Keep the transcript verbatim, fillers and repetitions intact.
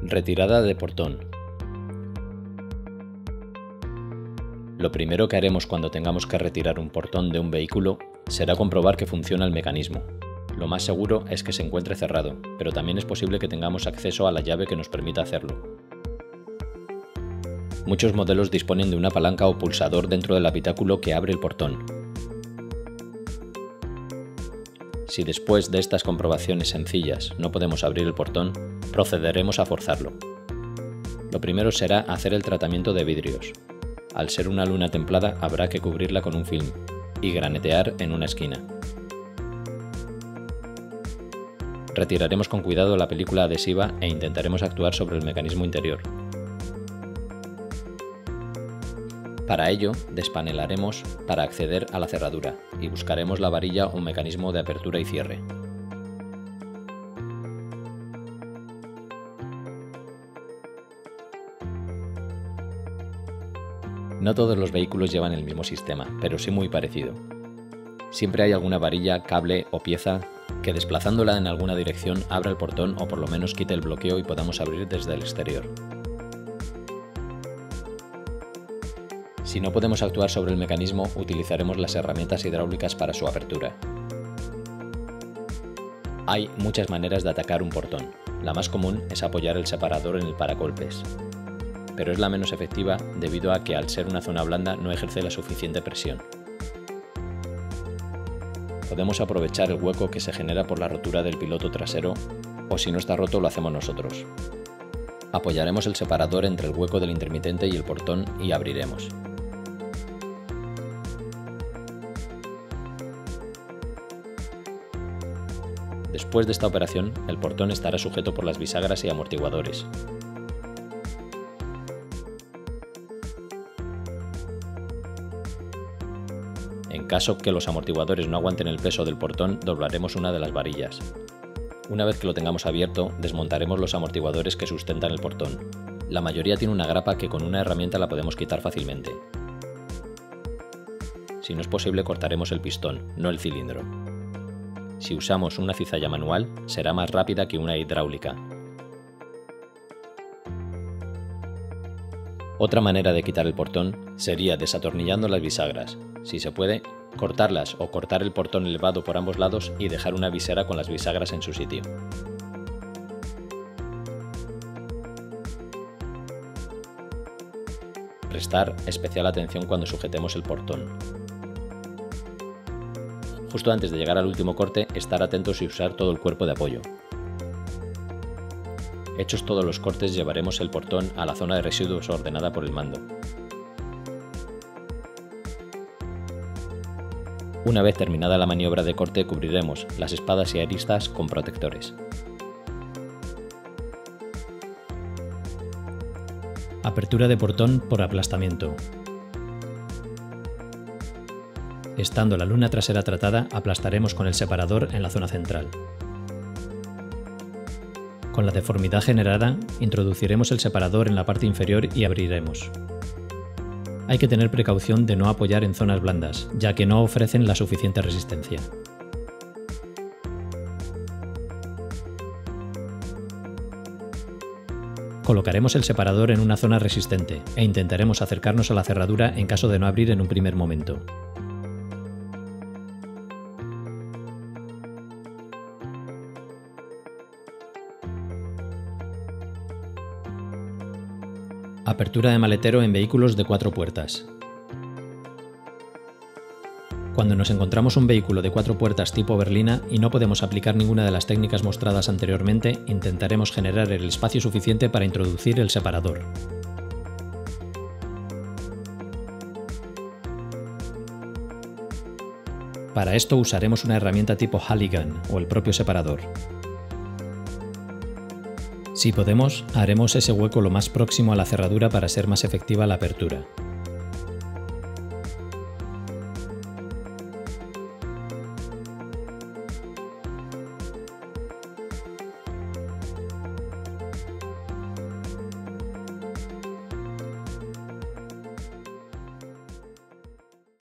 Retirada de portón. Lo primero que haremos cuando tengamos que retirar un portón de un vehículo será comprobar que funciona el mecanismo. Lo más seguro es que se encuentre cerrado, pero también es posible que tengamos acceso a la llave que nos permita hacerlo. Muchos modelos disponen de una palanca o pulsador dentro del habitáculo que abre el portón. Si después de estas comprobaciones sencillas no podemos abrir el portón, procederemos a forzarlo. Lo primero será hacer el tratamiento de vidrios. Al ser una luna templada habrá que cubrirla con un film y granetear en una esquina. Retiraremos con cuidado la película adhesiva e intentaremos actuar sobre el mecanismo interior. Para ello, despanelaremos para acceder a la cerradura y buscaremos la varilla o mecanismo de apertura y cierre. No todos los vehículos llevan el mismo sistema, pero sí muy parecido. Siempre hay alguna varilla, cable o pieza que desplazándola en alguna dirección abra el portón o por lo menos quite el bloqueo y podamos abrir desde el exterior. Si no podemos actuar sobre el mecanismo, utilizaremos las herramientas hidráulicas para su apertura. Hay muchas maneras de atacar un portón. La más común es apoyar el separador en el paragolpes, pero es la menos efectiva debido a que al ser una zona blanda no ejerce la suficiente presión. Podemos aprovechar el hueco que se genera por la rotura del piloto trasero, o si no está roto lo hacemos nosotros. Apoyaremos el separador entre el hueco del intermitente y el portón y abriremos. Después de esta operación, el portón estará sujeto por las bisagras y amortiguadores. En caso que los amortiguadores no aguanten el peso del portón, doblaremos una de las varillas. Una vez que lo tengamos abierto, desmontaremos los amortiguadores que sustentan el portón. La mayoría tiene una grapa que con una herramienta la podemos quitar fácilmente. Si no es posible, cortaremos el pistón, no el cilindro. Si usamos una cizalla manual, será más rápida que una hidráulica. Otra manera de quitar el portón sería desatornillando las bisagras. Si se puede, cortarlas o cortar el portón elevado por ambos lados y dejar una visera con las bisagras en su sitio. Prestar especial atención cuando sujetemos el portón. Justo antes de llegar al último corte, estar atentos y usar todo el cuerpo de apoyo. Hechos todos los cortes, llevaremos el portón a la zona de residuos ordenada por el mando. Una vez terminada la maniobra de corte, cubriremos las espadas y aristas con protectores. Apertura de portón por aplastamiento. Estando la luna trasera tratada, aplastaremos con el separador en la zona central. Con la deformidad generada, introduciremos el separador en la parte inferior y abriremos. Hay que tener precaución de no apoyar en zonas blandas, ya que no ofrecen la suficiente resistencia. Colocaremos el separador en una zona resistente e intentaremos acercarnos a la cerradura en caso de no abrir en un primer momento. Apertura de maletero en vehículos de cuatro puertas. Cuando nos encontramos un vehículo de cuatro puertas tipo berlina y no podemos aplicar ninguna de las técnicas mostradas anteriormente, intentaremos generar el espacio suficiente para introducir el separador. Para esto usaremos una herramienta tipo Halligan o el propio separador. Si podemos, haremos ese hueco lo más próximo a la cerradura para ser más efectiva la apertura.